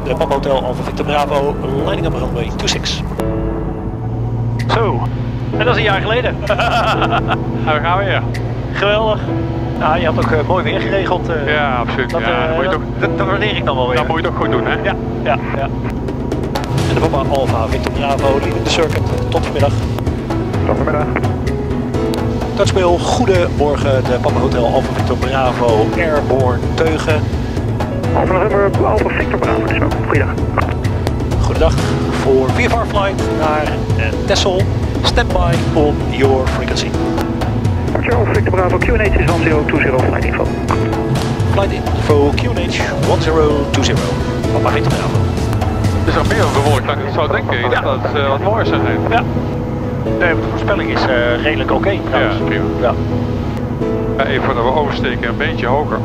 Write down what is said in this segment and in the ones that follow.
de Papa Hotel Alpha Victor Bravo, lining up runway 26. Zo, en dat is een jaar geleden. Daar gaan we weer. Geweldig. Nou, je had ook mooi weer geregeld. Ja, absoluut. Dat, Ja, dat waardeer ik dan wel weer. Dat moet je toch goed doen, hè? Ja, ja, ja. En de Papa Alpha Victor Bravo, leading the circuit. Tot vanmiddag. Tot vanmiddag. Touchmail, goedemorgen, de Papa Hotel Alpha Victor Bravo, Airborne Teugen. Alpha November, Alpha Victor Bravo, dus wel. Goeiedag. Goedendag voor VFR flight naar Texel. Stand by on your frequency. Alpha Victor Bravo, QNH is 1020, flight info. Flight info QNH 1020, Papa Victor Bravo. Het is al meer bewolkt dan ik zou denken. Ik dacht dat het wat mooier zou zijn. Ja. Nee, de voorspelling is redelijk oké. Ja, prima. Ja. Ja, even voordat we oversteken, een beetje hoger.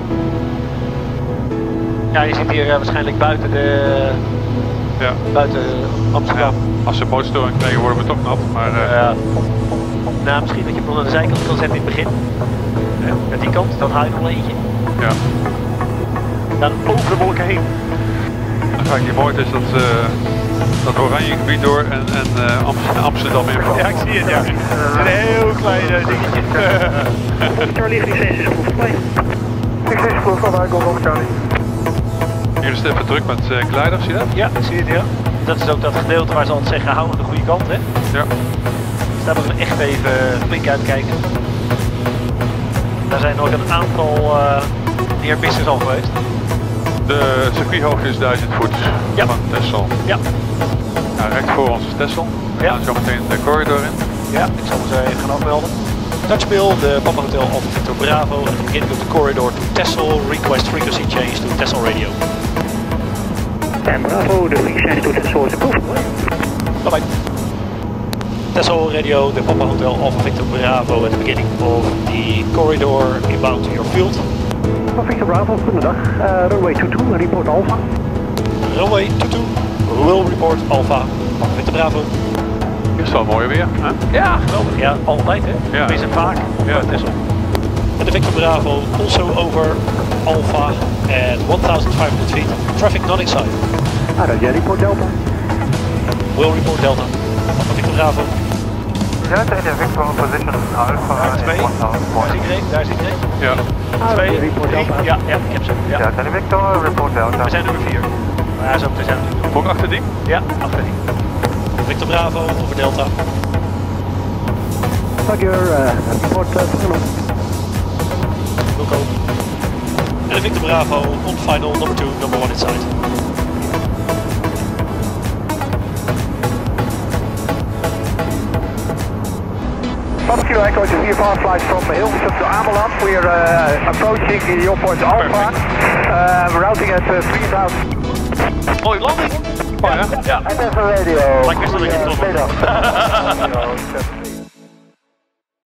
Ja, je zit hier waarschijnlijk buiten Ja. buiten Amsterdam. Ja, als we motorstoring krijgen worden we toch nat, maar... Ja. Nou, misschien dat je hem aan de zijkant kan zetten in het begin. Ja, met die kant, dan haal je nog een eentje. Ja. Dan over de wolken heen. Dan ga ik je mooi is dat oranje gebied door en Amsterdam in. Ja, ik zie het, ja. Het is een heel klein dingetje. Charlie, licentie is goed play. Licentie is goed, vanuit Golf Charlie. Hier is het even druk met glijders, zie je dat? Ja, ik zie het, ja. Dat is ook dat gedeelte waar ze altijd zeggen, hou aan de goede kant, hè. Ja. Dus daar moeten we echt even flink uitkijken. Daar zijn nog een aantal neermissers al geweest. De circuithoogte is 1000 voet Ja. van Texel. Ja. Ja, recht voor ons is Texel. We Ja. gaan zo meteen de corridor in. Ja, ik zal ze even gaan afmelden. Touchmail, de Papa Hotel Alpha Victor Bravo, at the beginning of the corridor to Texel, request frequency change to Texel radio. En Bravo, de frequency to Texel is approved. Bye bye. Texel radio, the Papa Hotel Alpha Victor Bravo, at the beginning of the corridor inbound to your field. Alpha Victor Bravo, goedendag. Runway 22, report Alpha. Runway 22, will report Alpha, Papa Victor Bravo. Dit is wel mooi weer, hè? Ja, geweldig. Ja, altijd hè. Ja. Tenminste vaak. Ja. Texel. And the Victor Bravo also over Alpha at 1,500 feet, traffic not inside. Report Delta. Will report Delta, Papa Victor Bravo. Delta in Victor position Alpha Daar at twee. 1000 Daar points. zie ik er één, daar zie ik er één. Ja. Twee, drie. Ja, ja, ik heb ze. Ja. Delta in Victor, report Delta. We zijn nummer 4. Maar ja, zo meteen zijn we natuurlijk. Ook achter die? Ja, achter die. Victor Bravo over Delta. Roger, report Wilco. And the Victor Bravo on final, number 2, number 1 inside. Papa Kilo Echo to VFR flight from Hilversum to Ameland. We are approaching your point Alpha. Routing at 3000. Mooie landing. Oh ja? Ja. En even radio. Maar ik wist dat ik het toch. Goedemiddag.